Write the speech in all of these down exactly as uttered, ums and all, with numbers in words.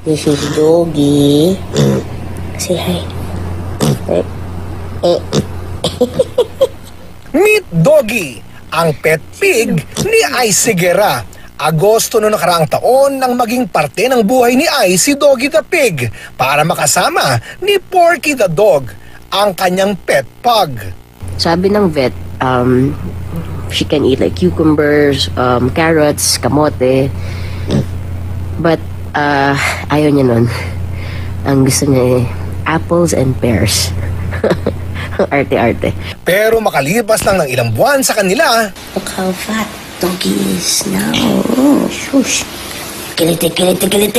This is Doggy. Say hi. Eh, eh. Meet Doggy, ang pet pig ni Icy Guerra. Agosto noong nakaraang taon nang maging parte ng buhay ni Icy Doggy the Pig para makasama ni Porky the Dog, ang kanyang pet pug. Sabi ng vet, um, she can eat like cucumbers, um, carrots, kamote. But, uh, ayaw niya nun. Ang gusto niya eh, apples and pears. Arte-arte. Pero makalipas lang ng ilang buwan sa kanila, Look how fat Doggy is now. Oh, shush. Kiliti, kiliti, kiliti.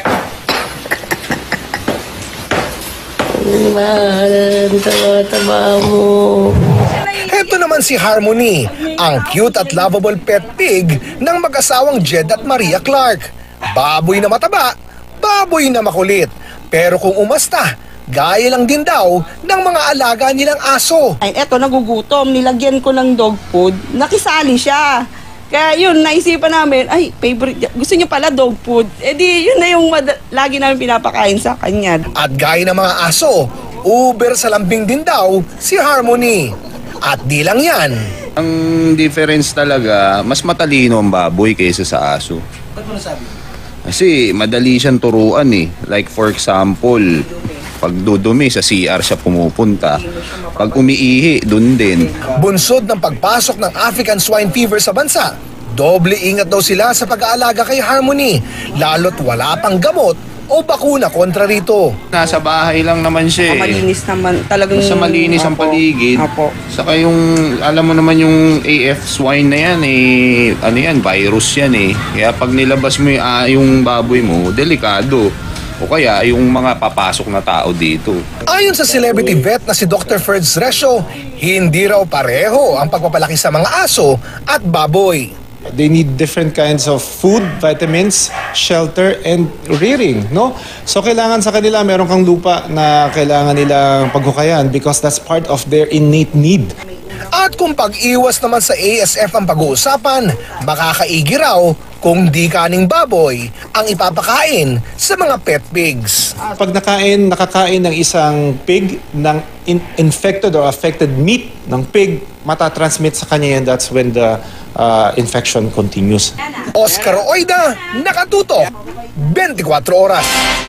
Man, taba-taba mo. heto naman si Harmony, ang cute at lovable pet pig ng mag-asawang Jed at Maria Clark. Baboy na mataba, baboy na makulit. Pero kung umasta, gaya lang din daw ng mga alaga nilang aso. Ay, eto, nagugutom. Nilagyan ko ng dog food. Nakisali siya. Kaya yun, naisipan namin, ay, favorite, gusto niya pala dog food. E di, yun na yung mad- lagi namin pinapakain sa kanya. At gaya ng mga aso, uber sa lambing din daw si Harmony. At di lang yan. Ang difference talaga, mas matalino ang baboy kaysa sa aso. Ba't mo nasabi? Kasi madali siyang turuan eh. Like for example, pag dudumi sa C R siya pumupunta. Pag umiihi, dun din. Bunsod ng pagpasok ng African swine fever sa bansa, doble ingat daw sila sa pag-aalaga kay Harmony, lalo't wala pang gamot o bakuna kontra rito. Nasa bahay lang naman siya eh. Malinis naman. Talagang... Basta malinis ang Apo. paligid. Apo. Saka yung, alam mo naman yung A F swine na yan eh, ano yan, virus yan eh. Kaya pag nilabas mo yung, ah, yung baboy mo, delikado. O kaya yung mga papasok na tao dito. Ayon sa celebrity vet na si Doctor Ferds Resio, hindi raw pareho ang pagpapalaki sa mga aso at baboy. They need different kinds of food, vitamins, shelter, and rearing, no? So kailangan sa kanila meron kang lupa na kailangan nilang paghukayan because that's part of their innate need. At kung pag-iwas naman sa A S F ang pag-uusapan, makakaigi raw kung di kaning baboy ang ipapakain sa mga pet pigs. Pag nakain, nakakain ng isang pig ng in- infected or affected meat ng pig, matatransmit sa kanya yan. That's when the uh, infection continues. Oscar Oida, nakatutok, twenty-four oras.